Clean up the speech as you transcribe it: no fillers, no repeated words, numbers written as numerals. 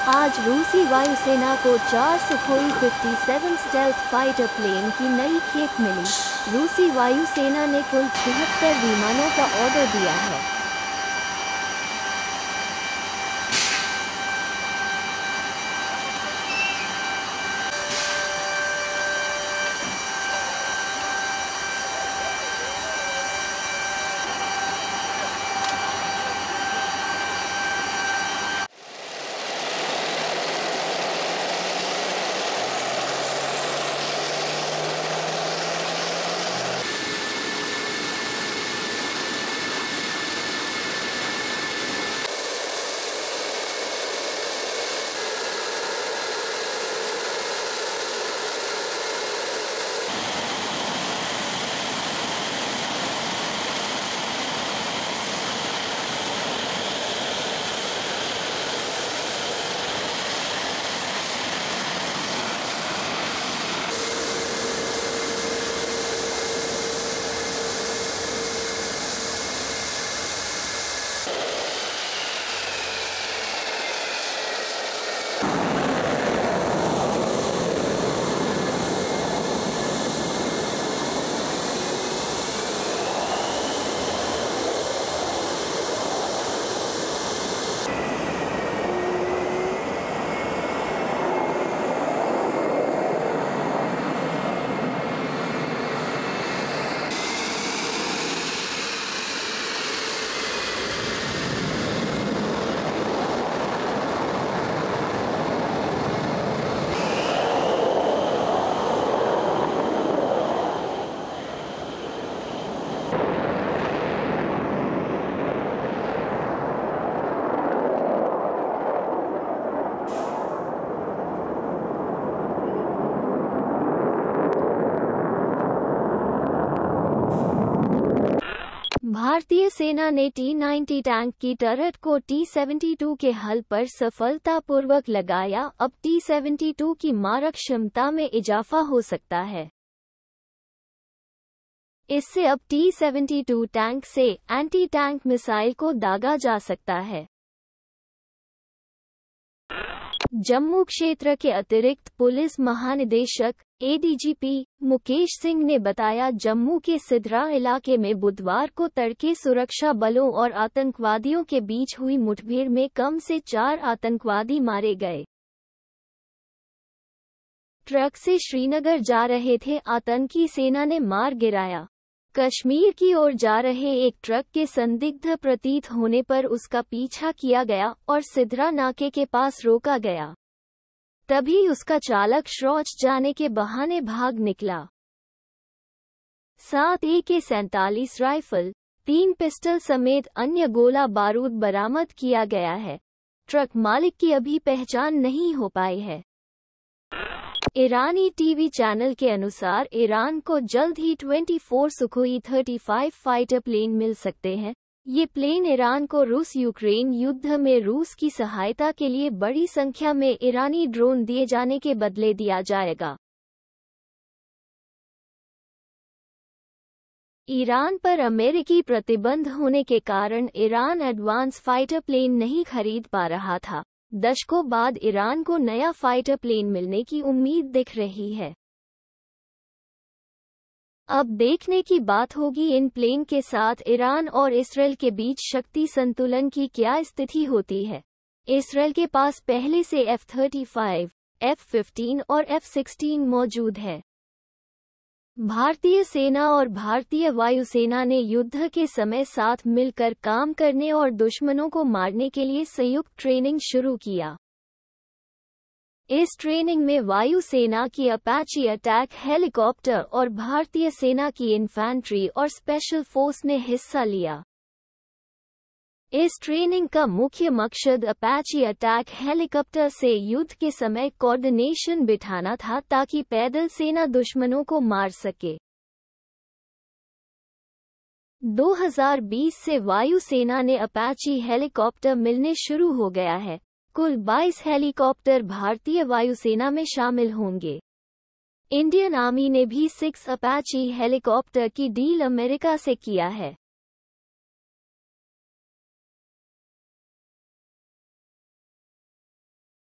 आज रूसी वायुसेना को 4 सुखोई 57 स्टेल्थ फाइटर प्लेन की नई खेप मिली। रूसी वायुसेना ने कुल 76 विमानों का ऑर्डर दिया है। भारतीय सेना ने T-90 टैंक की टर्रेट को T-72 के हल पर सफलतापूर्वक लगाया। अब T-72 की मारक क्षमता में इजाफा हो सकता है। इससे अब T-72 टैंक से एंटी टैंक मिसाइल को दागा जा सकता है। जम्मू क्षेत्र के अतिरिक्त पुलिस महानिदेशक ADGP मुकेश सिंह ने बताया, जम्मू के सिद्रा इलाके में बुधवार को तड़के सुरक्षा बलों और आतंकवादियों के बीच हुई मुठभेड़ में कम से 4 आतंकवादी मारे गए। ट्रक से श्रीनगर जा रहे थे आतंकी, सेना ने मार गिराया। कश्मीर की ओर जा रहे एक ट्रक के संदिग्ध प्रतीत होने पर उसका पीछा किया गया और सिद्रा नाके के पास रोका गया। तभी उसका चालक शौच जाने के बहाने भाग निकला। 7 AK-47 राइफल, 3 पिस्टल समेत अन्य गोला बारूद बरामद किया गया है। ट्रक मालिक की अभी पहचान नहीं हो पाई है। ईरानी टीवी चैनल के अनुसार ईरान को जल्द ही 24 सुखोई 35 फाइटर प्लेन मिल सकते हैं। ये प्लेन ईरान को रूस यूक्रेन युद्ध में रूस की सहायता के लिए बड़ी संख्या में ईरानी ड्रोन दिए जाने के बदले दिया जाएगा। ईरान पर अमेरिकी प्रतिबंध होने के कारण ईरान एडवांस फाइटर प्लेन नहीं खरीद पा रहा था। दशकों बाद ईरान को नया फाइटर प्लेन मिलने की उम्मीद दिख रही है। अब देखने की बात होगी इन प्लेन के साथ ईरान और इसराइल के बीच शक्ति संतुलन की क्या स्थिति होती है। इसराइल के पास पहले से F-35, F-15 और F-16 मौजूद है। भारतीय सेना और भारतीय वायुसेना ने युद्ध के समय साथ मिलकर काम करने और दुश्मनों को मारने के लिए संयुक्त ट्रेनिंग शुरू किया। इस ट्रेनिंग में वायुसेना की अपाची अटैक हेलीकॉप्टर और भारतीय सेना की इन्फैंट्री और स्पेशल फोर्स ने हिस्सा लिया। इस ट्रेनिंग का मुख्य मकसद अपाची अटैक हेलीकॉप्टर से युद्ध के समय कोऑर्डिनेशन बिठाना था ताकि पैदल सेना दुश्मनों को मार सके। 2020 से वायुसेना ने अपाची हेलीकॉप्टर मिलने शुरू हो गया है। कुल 22 हेलीकॉप्टर भारतीय वायुसेना में शामिल होंगे। इंडियन आर्मी ने भी 6 अपाची हेलीकॉप्टर की डील अमेरिका से किया है।